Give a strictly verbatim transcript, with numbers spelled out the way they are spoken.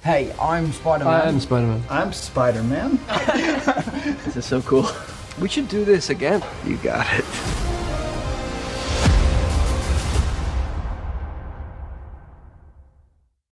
Hey, I'm Spider-Man. I'm Spider-Man. I'm Spider-Man. This is so cool. We should do this again. You got it.